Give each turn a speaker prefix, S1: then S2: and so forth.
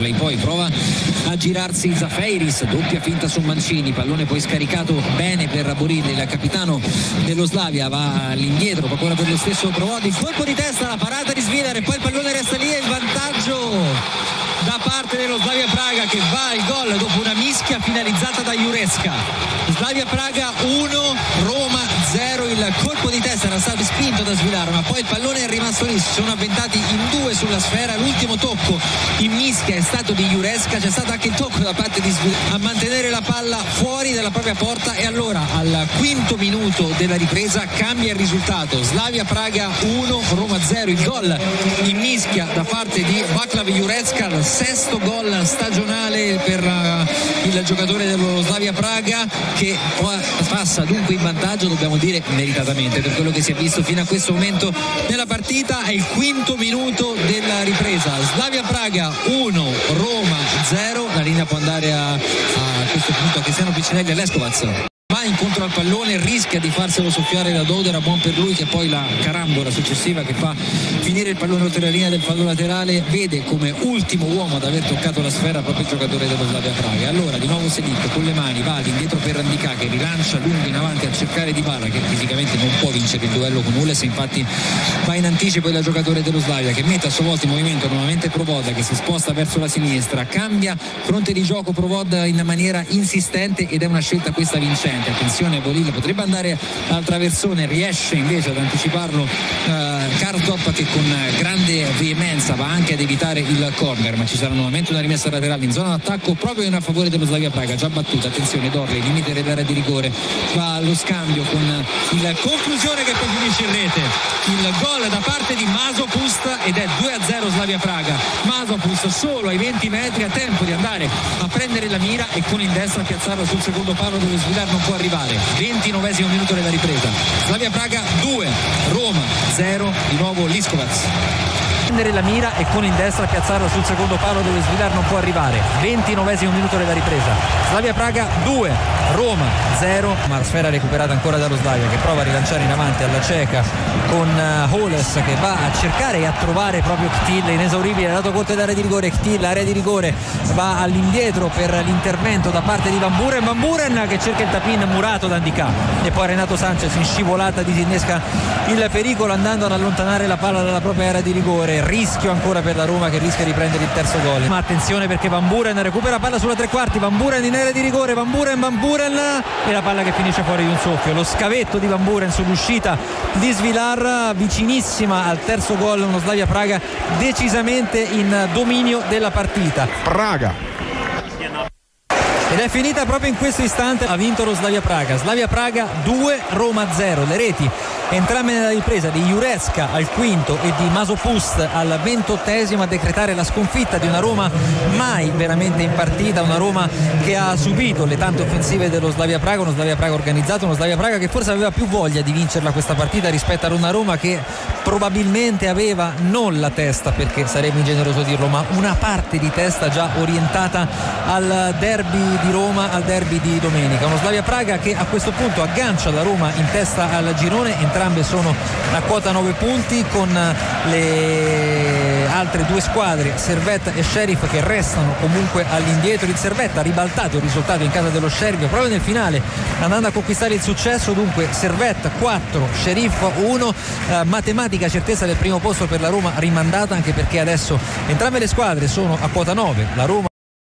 S1: Lei poi prova a girarsi Zafeiris, doppia finta su Mancini, pallone poi scaricato bene per Burilli, il capitano dello Slavia va all'indietro, ancora per lo stesso Provodi, colpo di testa, la parata di Svilar e poi il pallone resta lì e il vantaggio da parte dello Slavia Praga che va al gol dopo una mischia finalizzata da Jureska. Slavia Praga 1, Roma 0, il colpo di testa era stato spinto da Svilar ma poi il pallone è rimasto lì, si sono avventati in due sulla sfera, l'ultimo tocco in mischia è stato di Jureska, c'è stato anche il tocco da parte di Svilar a mantenere la palla fuori dalla propria porta e allora al quinto minuto della ripresa cambia il risultato, Slavia Praga 1, Roma 0, il gol in mischia da parte di Vaclav Jureska, il sesto gol stagionale per il giocatore dello Slavia Praga che passa dunque in vantaggio, dobbiamo dire meritatamente per quello che si è visto fino a questo momento nella partita. È il quinto minuto della ripresa, Slavia Praga 1, Roma 0, la linea può andare a questo punto a Cristiano Piccinelli e all'Escovac. Va incontro al pallone, rischia di farselo soffiare da Dodera, buon per lui che poi la carambola successiva che fa finire il pallone oltre la linea del fallo laterale vede come ultimo uomo ad aver toccato la sfera proprio il giocatore dello Slavia Praga. Allora di nuovo Selic con le mani va all'indietro per Randicà che rilancia lungo in avanti a cercare Dybala che fisicamente non può vincere il duello con Hules, infatti va in anticipo il giocatore dello Slavia che mette a sua volta in movimento nuovamente Provoda che si sposta verso la sinistra, cambia fronte di gioco Provoda in maniera insistente ed è una scelta questa vincente. Attenzione, Bolilla potrebbe andare al traversone, riesce invece ad anticiparlo Karsdorp che con grande veemenza va anche ad evitare il corner, ma ci sarà nuovamente una rimessa laterale in zona d'attacco proprio in favore dello Slavia Praga, già battuta. Attenzione, Dorley, limite dell'area di rigore, va allo scambio con il conclusione che poi finisce in rete, il gol da parte di Masopust ed è 2-0 Slavia Praga. Masopust solo ai 20 metri, a tempo di andare a prendere la mira e con il destro a piazzarla sul secondo palo dove Svilar non può arrivare. 29esimo minuto della ripresa, Slavia Praga 2, Roma 0, di nuovo Liskovac. Prendere la mira e con il destro a piazzarla sul secondo palo dove Svilar non può arrivare. 29esimo minuto della ripresa, Slavia Praga 2, Roma 0, ma sfera recuperata ancora dallo Slavia che prova a rilanciare in avanti alla cieca con Hules che va a cercare e a trovare proprio Ktil, inesauribile, dato corto d'area di rigore. Ktil, area di rigore, va all'indietro per l'intervento da parte di Van Buren che cerca il tapin murato da Ndicà e poi Renato Sanchez in scivolata disinnesca il pericolo andando ad allontanare la palla dalla propria area di rigore. Rischio ancora per la Roma che rischia di prendere il terzo gol, ma attenzione perché Van Buren recupera palla sulla tre quarti, Van Buren in area di rigore, Van Buren e la palla che finisce fuori di un soffio. Lo scavetto di Van Buren sull'uscita di Svilar, vicinissima al terzo gol, uno Slavia Praga decisamente in dominio della partita.
S2: Praga.
S1: Ed è finita proprio in questo istante, ha vinto lo Slavia Praga. Slavia Praga 2, Roma 0. Le reti entrambe nella ripresa di Jureska al quinto e di Masopust al 28esimo a decretare la sconfitta di una Roma mai veramente in partita, una Roma che ha subito le tante offensive dello Slavia Praga, uno Slavia Praga organizzato, uno Slavia Praga che forse aveva più voglia di vincerla questa partita rispetto ad una Roma che probabilmente aveva non la testa, perché sarebbe ingeneroso dirlo, ma una parte di testa già orientata al derby di Roma, al derby di domenica. Uno Slavia Praga che a questo punto aggancia la Roma in testa al girone, entrambe sono a quota 9 punti con le altre due squadre Servette e Sheriff che restano comunque all'indietro. Il Servette ha ribaltato il risultato in casa dello Sheriff proprio nel finale andando a conquistare il successo, dunque Servette 4, Sheriff 1, matematica certezza del primo posto per la Roma rimandata, anche perché adesso entrambe le squadre sono a quota 9, la Roma